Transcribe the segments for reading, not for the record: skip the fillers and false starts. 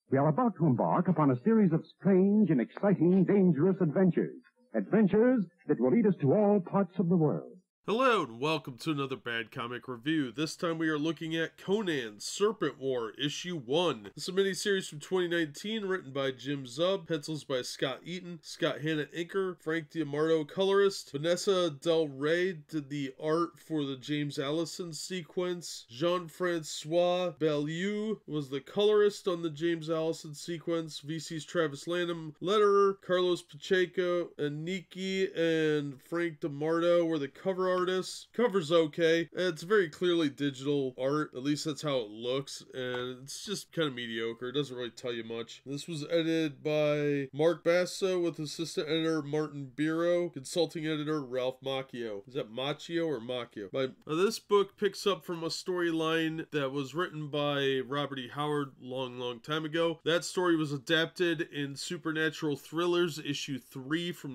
We are about to embark upon a series of strange and exciting, dangerous adventures. Adventures that will lead us to all parts of the world. Hello and welcome to another Bad Comic Review. This time we are looking at Conan Serpent War Issue 1. This is a miniseries from 2019 written by Jim Zub, pencils by Scott Eaton, Scott Hanna inker, Frank D'Amardo colorist, Vanessa Del Rey did the art for the James Allison sequence, Jean-Francois Beaulieu was the colorist on the James Allison sequence, VC's Travis Lanham letterer, Carlos Pacheco and Nikki and Frank D'Amardo were the cover artists. Cover's okay. It's very clearly digital art. At least that's how it looks. And it's just kind of mediocre. It doesn't really tell you much. This was edited by Mark Basso with assistant editor Martin Biro, consulting editor Ralph Macchio. Is that Macchio or Macchio? This book picks up from a storyline that was written by Robert E. Howard long time ago. That story was adapted in Supernatural Thrillers issue 3 from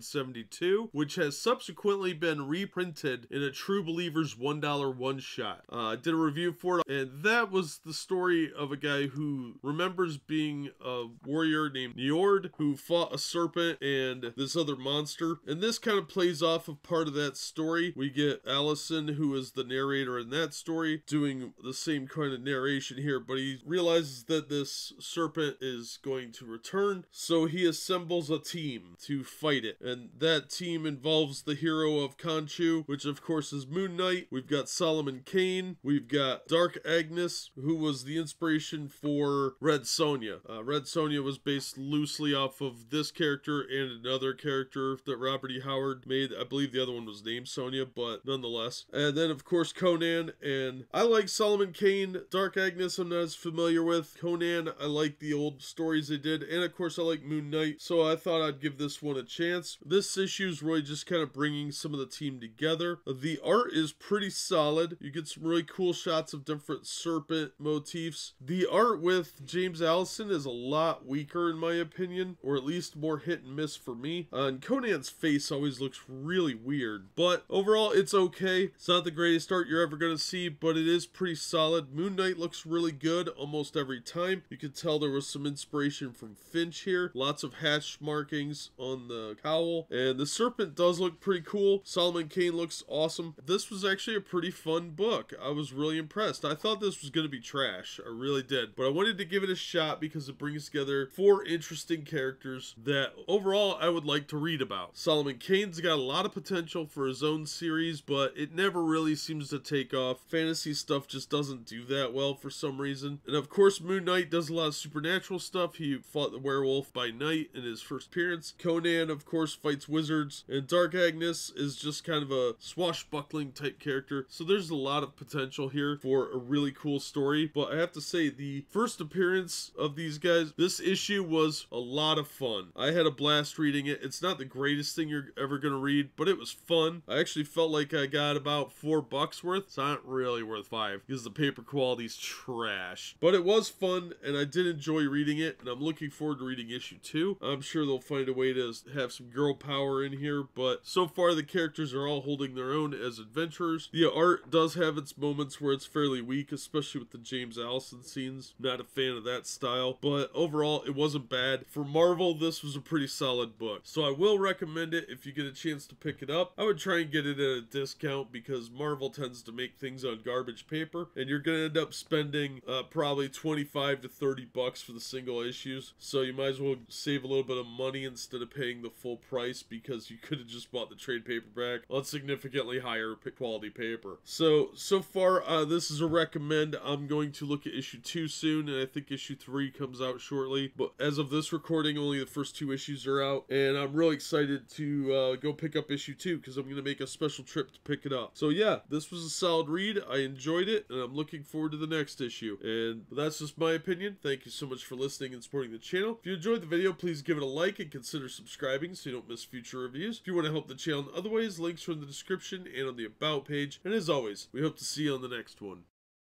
1972, which has subsequently been reprinted in a True Believers $1 one-shot. I did a review for it, and that was the story of a guy who remembers being a warrior named Njord who fought a serpent and this other monster. And this kind of plays off of part of that story. We get Allison, who is the narrator in that story, doing the same kind of narration here, but he realizes that this serpent is going to return, so he assembles a team to fight it. And that team involves the hero of Khonshu, which of course is Moon Knight. We've got Solomon Kane. We've got Dark Agnes, who was the inspiration for Red Sonja. Red Sonja was based loosely off of this character and another character that Robert E. Howard made. I believe the other one was named Sonja, but nonetheless. And then of course Conan, and I like Solomon Kane. Dark Agnes I'm not as familiar with. Conan, I like the old stories they did, and of course I like Moon Knight, so I thought I'd give this one a chance. This issue is really just kind of bringing some of the team together. The art is pretty solid. You get some really cool shots of different serpent motifs. The art with James Allison is a lot weaker in my opinion, or at least more hit and miss for me. And Conan's face always looks really weird, but overall it's okay. It's not the greatest art you're ever going to see, but it is pretty solid. Moon Knight looks really good almost every time. You can tell there was some inspiration from Finch here. Lots of hash markings on the cowl, and the serpent does look pretty cool. Solomon Kane looks awesome. This was actually a pretty fun book. I was really impressed. I thought this was going to be trash. I really did. But I wanted to give it a shot because it brings together 4 interesting characters that overall I would like to read about. Solomon Kane's got a lot of potential for his own series, but it never really seems to take off. Fantasy stuff just doesn't do that well for some reason. And of course Moon Knight does a lot of supernatural stuff. He fought the werewolf by night in his first appearance. Conan of course fights wizards, and Dark Agnes is just kind of a swashbuckling type character, so there's a lot of potential here for a really cool story. But I have to say, the first appearance of these guys, this issue was a lot of fun. I had a blast reading it. It's not the greatest thing you're ever gonna read, but it was fun. I actually felt like I got about $4 worth. It's not really worth 5 because the paper quality's trash, but it was fun and I did enjoy reading it, and I'm looking forward to reading issue 2. I'm sure they'll find a way to have some girl power in here, but so far the characters are all holding their own as adventurers. The art does have its moments where it's fairly weak, especially with the James Allison scenes. Not a fan of that style, but overall it wasn't bad. For Marvel, this was a pretty solid book, so I will recommend it if you get a chance to pick it up. I would try and get it at a discount because Marvel tends to make things on garbage paper, and you're gonna end up spending probably $25 to $30 for the single issues, so you might as well save a little bit of money instead of paying the full price, because you could have just bought the trade paperback on significantly higher quality paper. So far this is a recommend. I'm going to look at issue 2 soon, and I think issue 3 comes out shortly, but as of this recording only the first 2 issues are out, and I'm really excited to go pick up issue 2 because I'm going to make a special trip to pick it up. So yeah, this was a solid read. I enjoyed it, and I'm looking forward to the next issue. And that's just my opinion. Thank you so much for listening and supporting the channel. If you enjoyed the video, please give it a like and consider subscribing so you don't miss future reviews. If you want to help the channel in other ways, links are in the description and on the About page. And as always, we hope to see you on the next one.